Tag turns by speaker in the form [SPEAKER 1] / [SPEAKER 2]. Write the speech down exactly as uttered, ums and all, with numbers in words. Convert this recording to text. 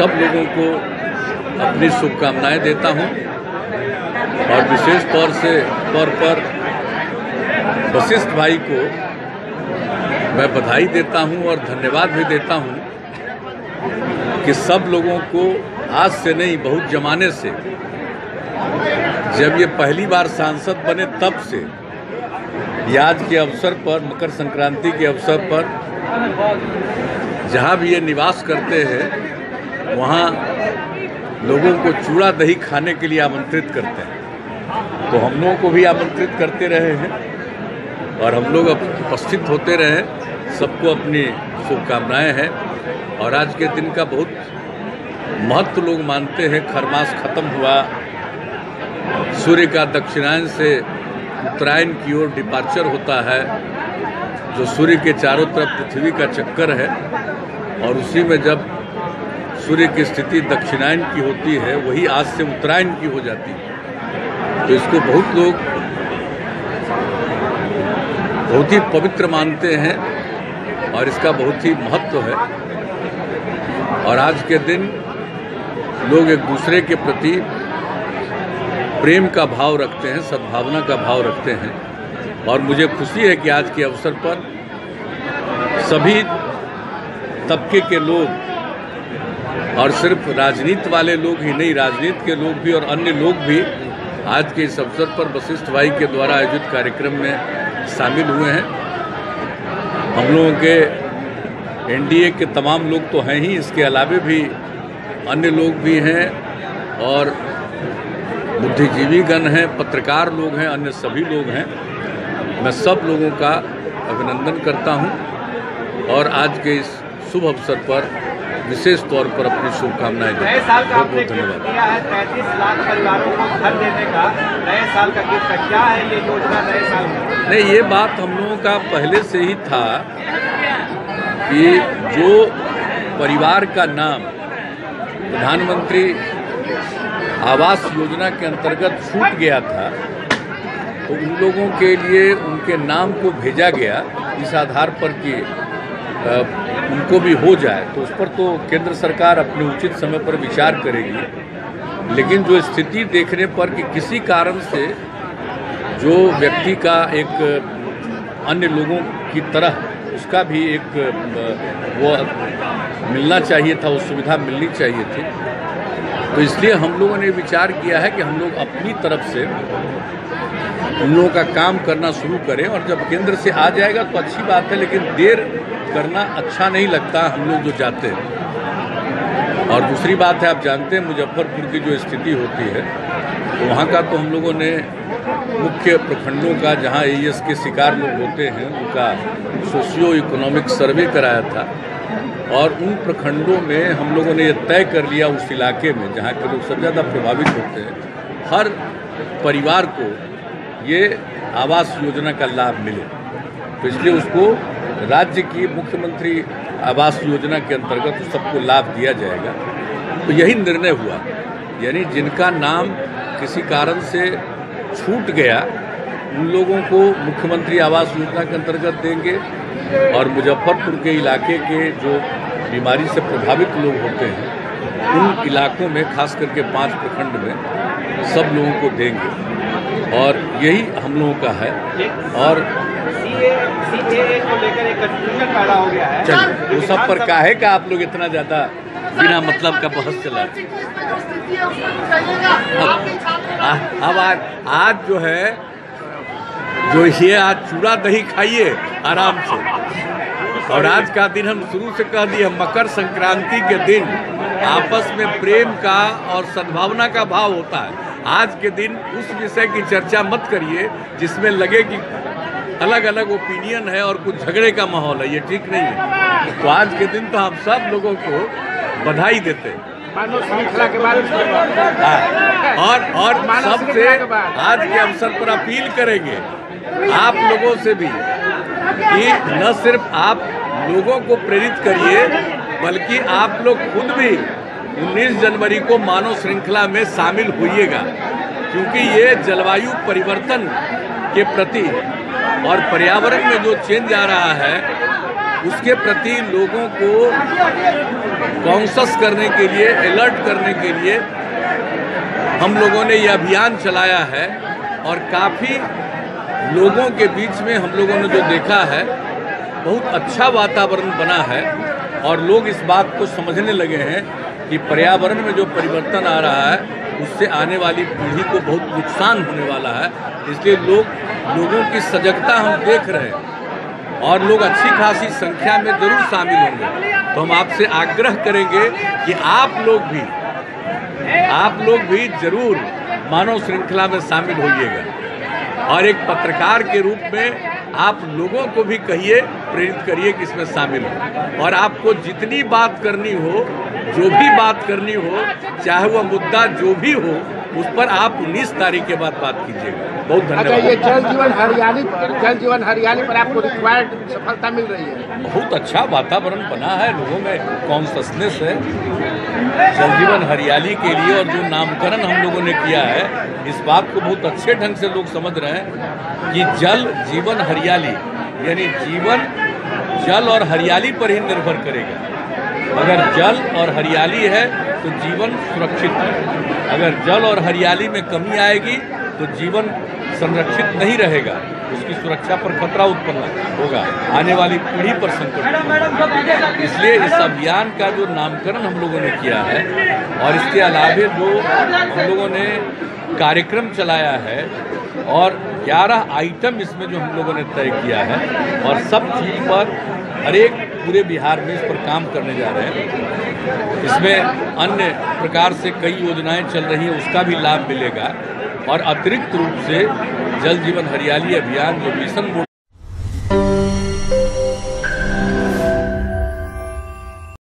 [SPEAKER 1] सब लोगों को अपनी शुभकामनाएं देता हूं और विशेष तौर से तौर पर वशिष्ठ भाई को मैं बधाई देता हूं और धन्यवाद भी देता हूं कि सब लोगों को आज से नहीं, बहुत जमाने से, जब ये पहली बार सांसद बने तब से आज के अवसर पर, मकर संक्रांति के अवसर पर, जहां भी ये निवास करते हैं वहां लोगों को चूड़ा दही खाने के लिए आमंत्रित करते हैं। तो हम लोगों को भी आमंत्रित करते रहे हैं और हम लोग उपस्थित होते रहे। सबको अपनी शुभकामनाएं हैं और आज के दिन का बहुत महत्व लोग मानते हैं। खरमास खत्म हुआ, सूर्य का दक्षिणायन से उत्तरायण की ओर डिपार्चर होता है, जो सूर्य के चारों तरफ पृथ्वी का चक्कर है, और उसी में जब सूर्य की स्थिति दक्षिणायन की होती है वही आज से उत्तरायण की हो जाती है। तो इसको बहुत लोग बहुत ही पवित्र मानते हैं और इसका बहुत ही महत्व है। और आज के दिन लोग एक दूसरे के प्रति प्रेम का भाव रखते हैं, सद्भावना का भाव रखते हैं। और मुझे खुशी है कि आज के अवसर पर सभी तबके के लोग, और सिर्फ राजनीति वाले लोग ही नहीं, राजनीति के लोग भी और अन्य लोग भी आज के इस अवसर पर वशिष्ठ भाई के द्वारा आयोजित कार्यक्रम में शामिल हुए हैं। हम लोगों के एनडीए के तमाम लोग तो हैं ही, इसके अलावे भी अन्य लोग भी हैं और बुद्धिजीवी गण हैं, पत्रकार लोग हैं, अन्य सभी लोग हैं। मैं सब लोगों का अभिनंदन करता हूं और आज के इस शुभ अवसर पर विशेष तौर पर अपनी शुभकामनाएं देता हूं। बहुत बहुत धन्यवाद।
[SPEAKER 2] पैंतीस लाख परिवारों को घर देने का नए साल का गिफ्ट क्या है ये योजना नए साल में?
[SPEAKER 1] नहीं, ये बात हम लोगों का पहले से ही था कि जो परिवार का नाम प्रधानमंत्री आवास योजना के अंतर्गत छूट गया था, तो उन लोगों के लिए उनके नाम को भेजा गया इस आधार पर कि उनको भी हो जाए। तो उस पर तो केंद्र सरकार अपने उचित समय पर विचार करेगी। लेकिन जो स्थिति देखने पर कि किसी कारण से जो व्यक्ति का एक अन्य लोगों की तरह उसका भी एक वो मिलना चाहिए था, वो सुविधा मिलनी चाहिए थी, तो इसलिए हम लोगों ने विचार किया है कि हम लोग अपनी तरफ से उन लोगों का काम करना शुरू करें। और जब केंद्र से आ जाएगा तो अच्छी बात है, लेकिन देर करना अच्छा नहीं लगता हम लोग जो जाते हैं। और दूसरी बात है, आप जानते हैं मुजफ्फरपुर की जो स्थिति होती है, तो वहाँ का तो हम लोगों ने मुख्य प्रखंडों का, जहाँ एईएस के शिकार लोग होते हैं, उनका सोशियो इकोनॉमिक सर्वे कराया था और उन प्रखंडों में हम लोगों ने ये तय कर लिया, उस इलाके में जहाँ के लोग सबसे ज़्यादा प्रभावित होते हैं, हर परिवार को ये आवास योजना का लाभ मिले। तो इसलिए उसको राज्य की मुख्यमंत्री आवास योजना के अंतर्गत सबको लाभ दिया जाएगा। तो यही निर्णय हुआ, यानी जिनका नाम किसी कारण से छूट गया उन लोगों को मुख्यमंत्री आवास योजना के अंतर्गत देंगे, और मुजफ्फरपुर के इलाके के जो बीमारी से प्रभावित लोग होते हैं उन इलाकों में, खास करके पांच प्रखंड में, सब लोगों को देंगे। और यही हम लोगों का है। और
[SPEAKER 2] सीएए को लेकर एक कंफ्यूजन पैदा हो गया है।
[SPEAKER 1] चलिए, वो सब पर काहे का आप लोग इतना ज्यादा बिना मतलब का बहस चला। अब आज आज जो है, जो ये आज चूड़ा दही खाइए आराम से। और आज का दिन हम शुरू से कह दिए, मकर संक्रांति के दिन आपस में प्रेम का और सद्भावना का भाव होता है। आज के दिन उस विषय की चर्चा मत करिए जिसमें लगे कि अलग अलग ओपिनियन है और कुछ झगड़े का माहौल है, ये ठीक नहीं है। तो आज के दिन तो हम सब लोगों को बधाई देते हैं।
[SPEAKER 2] श्रृंखला के बाद
[SPEAKER 1] और और सबसे आज के अवसर पर अपील करेंगे आप लोगों से भी कि न सिर्फ आप लोगों को प्रेरित करिए, बल्कि आप लोग खुद भी उन्नीस जनवरी को मानव श्रृंखला में शामिल होइएगा, क्योंकि ये जलवायु परिवर्तन के प्रति और पर्यावरण में जो चेंज आ रहा है उसके प्रति लोगों को कॉन्शस करने के लिए, अलर्ट करने के लिए हम लोगों ने ये अभियान चलाया है। और काफ़ी लोगों के बीच में हम लोगों ने जो देखा है, बहुत अच्छा वातावरण बना है और लोग इस बात को समझने लगे हैं कि पर्यावरण में जो परिवर्तन आ रहा है उससे आने वाली पीढ़ी को बहुत नुकसान होने वाला है। इसलिए लोग लोगों की सजगता हम देख रहे हैं और लोग अच्छी खासी संख्या में जरूर शामिल होंगे। तो हम आपसे आग्रह करेंगे कि आप लोग भी आप लोग भी जरूर मानव श्रृंखला में शामिल होइएगा और एक पत्रकार के रूप में आप लोगों को भी कहिए, प्रेरित करिए कि इसमें शामिल हो। और आपको जितनी बात करनी हो, जो भी बात करनी हो, चाहे वह मुद्दा जो भी हो, उस पर आप उन्नीस तारीख के बाद बात कीजिएगा। बहुत धन्यवाद।
[SPEAKER 3] अच्छा, ये जल जीवन हरियाली पर जल जीवन हरियाली पर आपको रिक्वायर्ड सफलता मिल रही है?
[SPEAKER 1] बहुत अच्छा वातावरण बना है, लोगों में कॉन्शसनेस है जल जीवन हरियाली के लिए। और जो नामकरण हम लोगों ने किया है, इस बात को बहुत अच्छे ढंग से लोग समझ रहे हैं कि जल जीवन हरियाली यानी जीवन जल और हरियाली पर ही निर्भर करेगा। अगर जल और हरियाली है तो जीवन सुरक्षित है। अगर जल और हरियाली में कमी आएगी तो जीवन संरक्षित नहीं रहेगा, उसकी सुरक्षा पर खतरा उत्पन्न होगा, आने वाली पीढ़ी पर संकट होगा। इसलिए इस अभियान का जो नामकरण हम लोगों ने किया है और इसके अलावे जो हम लोगों ने कार्यक्रम चलाया है और ग्यारह आइटम इसमें जो हम लोगों ने तय किया है और सब चीज़ पर हर एक पूरे बिहार में इस पर काम करने जा रहे हैं। इसमें अन्य प्रकार से कई योजनाएं चल रही हैं, उसका भी लाभ मिलेगा। और अतिरिक्त रूप से जल जीवन हरियाली अभियान जो मिशन